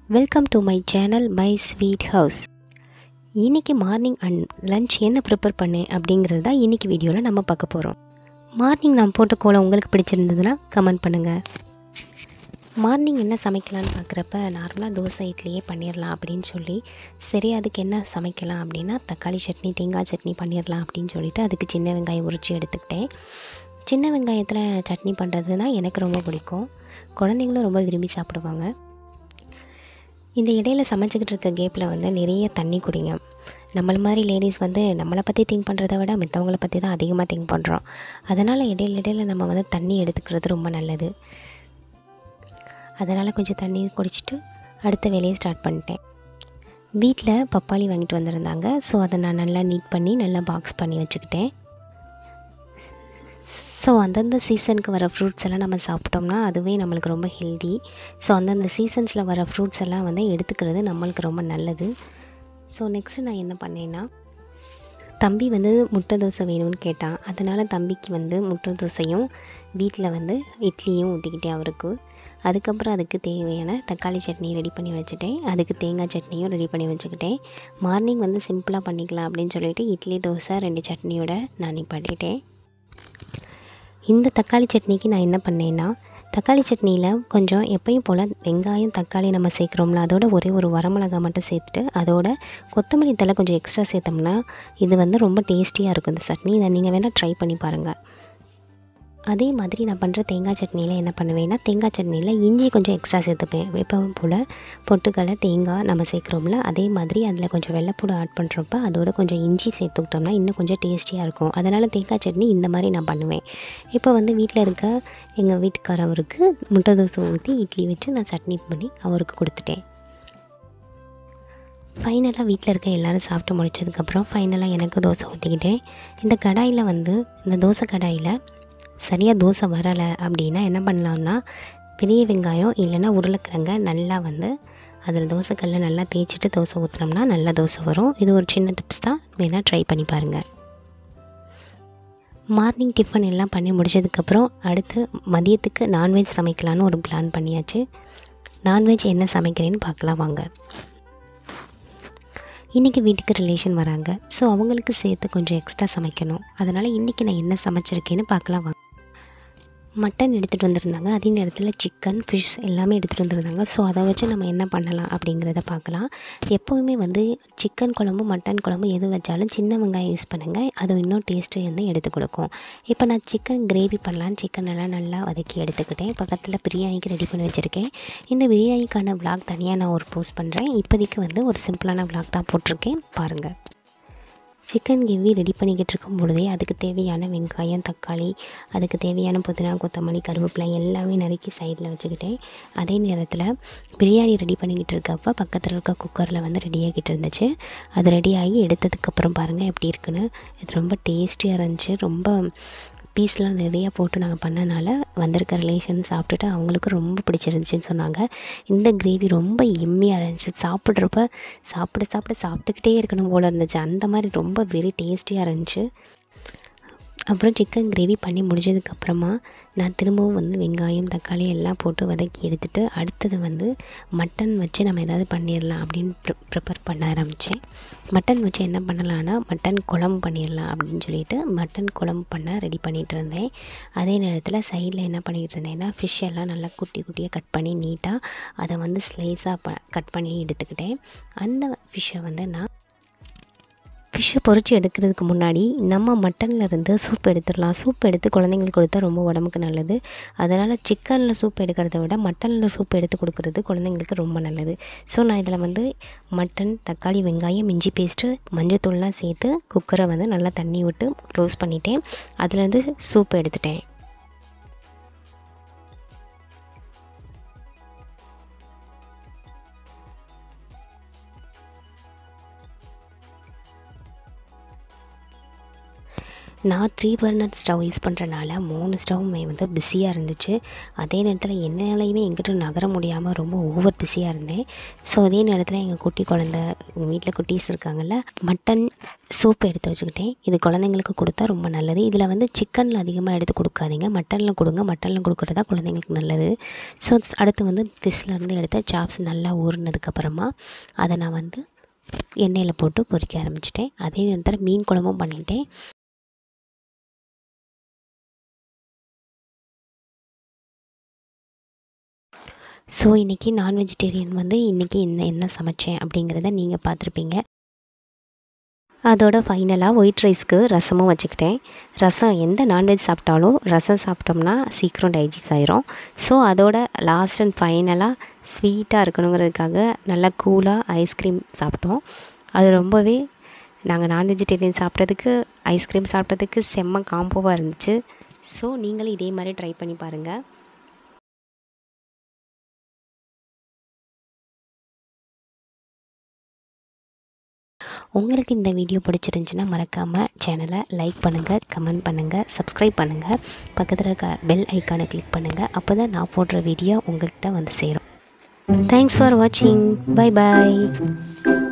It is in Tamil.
Welcome to my channel my sweet house. இன்றைக்கி மார்னிங் அண்ட் லன்ச் என்ன ப்ரிப்பேர் பண்ணேன் அப்படிங்கிறது தான் இன்றைக்கி வீடியோவில் நம்ம பார்க்க போகிறோம். மார்னிங் நான் போட்ட கோலம் உங்களுக்கு பிடிச்சிருந்ததுன்னா கமெண்ட் பண்ணுங்கள். மார்னிங் என்ன சமைக்கலான்னு பார்க்குறப்ப நார்மலாக தோசை இட்லியே பண்ணிடலாம் அப்படின்னு சொல்லி, சரி அதுக்கு என்ன சமைக்கலாம் அப்படின்னா தக்காளி சட்னி தேங்காய் சட்னி பண்ணிடலாம் அப்படின்னு சொல்லிவிட்டு அதுக்கு சின்ன வெங்காயம் உரித்து எடுத்துக்கிட்டேன். சின்ன வெங்காயத்தில் சட்னி பண்ணுறதுனா எனக்கு ரொம்ப பிடிக்கும், குழந்தைங்களும் ரொம்ப விரும்பி சாப்பிடுவாங்க. இந்த இடையில சமைச்சிக்கிட்டு இருக்க கேப்பில் நிறைய தண்ணி குடிங்க. நம்மள மாதிரி லேடிஸ் நம்மளை பற்றி திங்க் பண்ணுறத விட மற்றவங்கள பற்றி தான் அதிகமாக திங்க் பண்ணுறோம். அதனால் இடையில நம்ம தண்ணி எடுத்துக்கிறது ரொம்ப நல்லது. அதனால் கொஞ்சம் தண்ணி குடிச்சிட்டு அடுத்த வேலையை ஸ்டார்ட் பண்ணிட்டேன். வீட்டில் பப்பாளி வாங்கிட்டு வந்திருந்தாங்க. ஸோ அதை நான் நல்லா நீட் பண்ணி நல்லா பாக்ஸ் பண்ணி வச்சுக்கிட்டேன். ஸோ அந்தந்த சீசனுக்கு வர ஃப்ரூட்ஸ் எல்லாம் நம்ம சாப்பிட்டோம்னா அதுவே நம்மளுக்கு ரொம்ப ஹெல்தி. ஸோ அந்தந்த சீசன்ஸில் வர ஃப்ரூட்ஸ் எல்லாம் எடுத்துக்கிறது நம்மளுக்கு ரொம்ப நல்லது. ஸோ நெக்ஸ்ட்டு நான் என்ன பண்ணேன்னா, தம்பி முட்டை தோசை வேணும்னு கேட்டான். அதனால் தம்பிக்கு முட்டை தோசையும் வீட்டில் இட்லியும் ஊற்றிக்கிட்டேன் அவருக்கு. அதுக்கப்புறம் அதுக்கு தேவையான தக்காளி சட்னி ரெடி பண்ணி வச்சுட்டேன். அதுக்கு தேங்காய் சட்னியும் ரெடி பண்ணி வச்சுக்கிட்டேன். மார்னிங் சிம்பிளாக பண்ணிக்கலாம் அப்படின்னு சொல்லிவிட்டு இட்லி தோசை 2 சட்னியோடு நான் நிப்பாட்டிட்டேன். இந்த தக்காளி சட்னிக்கு நான் என்ன பண்ணேன்னா, தக்காளி சட்னியில் கொஞ்சம் எப்பயும் போல் வெங்காயம் தக்காளி நம்ம சேர்க்குறோம்ல, அதோட ஒரே ஒரு வரமிளகாய் மட்டும் சேர்த்துட்டு அதோட கொத்தமல்லி தழை கொஞ்சம் எக்ஸ்ட்ரா சேர்த்தோம்னா இது ரொம்ப டேஸ்டியாக இருக்கும் இந்த சட்னி. இதை நீங்கள் வேணால் ட்ரை பண்ணி பாருங்கள். அதே மாதிரி நான் பண்ணுற தேங்காய் சட்னியில் என்ன பண்ணுவேன்னா, தேங்காய் சட்னியில் இஞ்சி கொஞ்சம் எக்ஸ்ட்ரா சேர்த்துப்பேன். எப்பவும் போல் பொட்டுக்கடலை தேங்காய் நம்ம சேர்க்குறோம்ல, அதே மாதிரி அதில் கொஞ்சம் வெள்ளைப்பூடு ஆட் பண்ணுறப்ப அதோட கொஞ்சம் இஞ்சி சேர்த்துக்கிட்டோம்னா இன்னும் கொஞ்சம் டேஸ்டியாக இருக்கும். அதனால் தேங்காய் சட்னி இந்த மாதிரி நான் பண்ணுவேன். இப்போ வீட்டில் இருக்க எங்கள் வீட்டுக்காரவருக்கு முட்டை தோசை ஊற்றி இட்லி வச்சு நான் சட்னி பண்ணி அவருக்கு கொடுத்துட்டேன். ஃபைனலாக வீட்டில் இருக்க எல்லோரும் சாப்பிட்டு முடிச்சதுக்கப்புறம் ஃபைனலாக எனக்கு தோசை ஊற்றிக்கிட்டேன். இந்த கடாயில் இந்த தோசை கடாயில் சரியாக தோசை வரலை அப்படின்னா என்ன பண்ணலான்னா, பெரிய வெங்காயம் இல்லைன்னா உருளைக்கிழங்க நல்லா அதில் தோசைக்கல்ல நல்லா தேய்ச்சிட்டு தோசை ஊற்றுனோம்னா நல்லா தோசை வரும். இது ஒரு சின்ன டிப்ஸ் தான், வேணால் ட்ரை பண்ணி பாருங்கள். மார்னிங் டிஃபன் எல்லாம் பண்ணி முடிச்சதுக்கப்புறம் அடுத்து மதியத்துக்கு நான்வெஜ் சமைக்கலான்னு ஒரு பிளான் பண்ணியாச்சு. நான்வெஜ் என்ன சமைக்கிறேன்னு பார்க்கலாம் வாங்க. இன்றைக்கி வீட்டுக்கு ரிலேஷன் வராங்க. ஸோ அவங்களுக்கு சேர்த்து கொஞ்சம் எக்ஸ்ட்ரா சமைக்கணும். அதனால் இன்றைக்கி நான் என்ன சமைச்சிருக்கேன்னு பார்க்கலாம் வாங்க. மட்டன் எடுத்துகிட்டு வந்திருந்தாங்க. அதே நேரத்தில் சிக்கன் ஃபிஷ் எல்லாமே எடுத்துகிட்டு வந்திருந்தாங்க. ஸோ அதை வச்சு நம்ம என்ன பண்ணலாம் அப்படிங்கிறத பார்க்கலாம். எப்போவுமே சிக்கன் குழம்பு மட்டன் குழம்பு எது வச்சாலும் சின்ன வெங்காயம் யூஸ் பண்ணுங்கள். அது இன்னும் டேஸ்ட்டு எடுத்து கொடுக்கும். இப்போ நான் சிக்கன் கிரேவி பண்ணலான்னு சிக்கன் எல்லாம் நல்லா வதக்கி எடுத்துக்கிட்டேன். பக்கத்தில் பிரியாணிக்கு ரெடி பண்ணி வச்சுருக்கேன். இந்த பிரியாணிக்கான விளாக் தனியாக நான் ஒரு போஸ்ட் பண்ணுறேன். இப்போதைக்கு ஒரு சிம்பிளான விளாக் தான் போட்டிருக்கேன், பாருங்கள். சிக்கன் கிரேவி ரெடி பண்ணிக்கிட்டு இருக்கும் பொழுதே அதுக்கு தேவையான வெங்காயம் தக்காளி, அதுக்கு தேவையான புதினா கொத்தமல்லி கருவேப்பிலை எல்லாமே நறுக்கி சைடில் வச்சுக்கிட்டேன். அதே நேரத்தில் பிரியாணி ரெடி பண்ணிக்கிட்டு இருக்கப்போ பக்கத்தில் இருக்க குக்கரில் ரெடியாகிட்டு இருந்துச்சு. அது ரெடியாகி எடுத்ததுக்கப்புறம் பாருங்கள் எப்படி இருக்குன்னு. இது ரொம்ப டேஸ்டியாக இருந்துச்சு. ரொம்ப பீஸ்லாம் நிறையா போட்டு நாங்கள் பண்ணனால வந்திருக்க ரிலேஷன் சாப்பிட்டுட்டு அவங்களுக்கு ரொம்ப பிடிச்சிருந்துச்சின்னு சொன்னாங்க. இந்த கிரேவி ரொம்ப எம்மியாக இருந்துச்சு. சாப்பிட்றப்ப சாப்பிட்டுக்கிட்டே இருக்கணும் போல் இருந்துச்சு. அந்த மாதிரி ரொம்ப வெரி டேஸ்டியாக இருந்துச்சு. அப்புறம் சிக்கன் கிரேவி பண்ணி முடிஞ்சதுக்கப்புறமா நான் திரும்பவும் வெங்காயம் தக்காளி எல்லாம் போட்டு வதக்கி எடுத்துகிட்டு அடுத்தது மட்டன் வச்சு நம்ம எதாவது பண்ணிடலாம் அப்படின்னு ப்ரிப்பேர் பண்ண ஆரம்பித்தேன். மட்டன் வச்சு என்ன பண்ணலான்னா மட்டன் குழம்பு பண்ணிடலாம் அப்படின்னு சொல்லிட்டு மட்டன் குழம்பு பண்ண ரெடி பண்ணிகிட்டு இருந்தேன். அதே நேரத்தில் சைடில் என்ன பண்ணிகிட்டு இருந்தேன்னா ஃபிஷ் எல்லாம் நல்லா குட்டி குட்டியாக கட் பண்ணி நீட்டாக அதை ஸ்லைஸாக கட் பண்ணி எடுத்துக்கிட்டேன். அந்த ஃபிஷ்ஷை நான் ஃபிஷ்ஷை பொரித்து எடுக்கிறதுக்கு முன்னாடி நம்ம மட்டன்லேருந்து சூப் எடுத்துடலாம். சூப் எடுத்து குழந்தைங்களுக்கு கொடுத்தா ரொம்ப உடம்புக்கு நல்லது. அதனால் சிக்கனில் சூப் எடுக்கிறத விட மட்டனில் சூப் எடுத்து கொடுக்குறது குழந்தைங்களுக்கு ரொம்ப நல்லது. ஸோ நான் இதில் மட்டன் தக்காளி வெங்காயம் இஞ்சி பேஸ்ட்டு மஞ்சத்தூள்லாம் சேர்த்து குக்கரை நல்லா தண்ணி விட்டு க்ளோஸ் பண்ணிவிட்டேன். அதுலேருந்து சூப் எடுத்துட்டேன். நான் 3 பர்னர் ஸ்டவ் யூஸ் பண்ணுறனால 3 ஸ்டவ்வுமே வந்து பிஸியாக இருந்துச்சு. அதே நேரத்தில் என்னாலையுமே எங்கிட்டும் நகர முடியாமல் ரொம்ப ஓவர் பிஸியாக இருந்தேன். ஸோ அதே நேரத்தில் எங்கள் குட்டி குழந்த வீட்டில் குட்டீஸ் இருக்காங்கள்ல, மட்டன் சூப் எடுத்து வச்சுக்கிட்டேன். இது குழந்தைங்களுக்கு கொடுத்தா ரொம்ப நல்லது. இதில் வந்து சிக்கனில் அதிகமாக எடுத்து கொடுக்காதீங்க, மட்டனில் கொடுங்க. மட்டனில் கொடுக்குறது தான் குழந்தைங்களுக்கு நல்லது. ஸோ அடுத்து வந்து ஃபிஷ்லேருந்து எடுத்த சாப்ஸ் நல்லா ஊறினதுக்கப்புறமா அதை நான் வந்து எண்ணெயில் போட்டு பொரிக்க ஆரம்பிச்சிட்டேன். அதே நேரத்தில் மீன் குழம்பும் பண்ணிட்டேன். ஸோ இன்றைக்கி நான் வெஜிடேரியன் வந்து இன்றைக்கி என்ன சமைச்சேன் அப்படிங்கிறத நீங்கள் பார்த்துருப்பீங்க. அதோட ஃபைனலாக ஒயிட் ரைஸ்க்கு ரசமும் வச்சுக்கிட்டேன். ரசம் எந்த நான்வெஜ் சாப்பிட்டாலும் ரசம் சாப்பிட்டோம்னா சீக்கிரம் டைஜஸ்ட் ஆயிரும். ஸோ அதோட லாஸ்ட் அண்ட் ஃபைனலாக ஸ்வீட்டாக இருக்கணுங்கிறதுக்காக நல்லா கூலாக ஐஸ்கிரீம் சாப்பிட்டோம். அது ரொம்பவே நாங்கள் நான் வெஜிடேரியன் சாப்பிட்றதுக்கு ஐஸ்கிரீம் சாப்பிட்றதுக்கு செம்ம காம்போவாக இருந்துச்சு. ஸோ நீங்களும் இதே மாதிரி ட்ரை பண்ணி பாருங்கள். உங்களுக்கு இந்த வீடியோ பிடிச்சிருந்துச்சின்னா மறக்காமல் சேனலை லைக் பண்ணுங்கள், கமெண்ட் பண்ணுங்கள், சப்ஸ்கிரைப் பண்ணுங்கள். பக்கத்தில் இருக்க பெல் ஐக்கானை கிளிக் பண்ணுங்கள். அப்போ தான் நான் போடுற வீடியோ உங்கள்கிட்ட வந்து சேரும். தேங்க்ஸ் ஃபார் வாட்சிங். பை பாய்.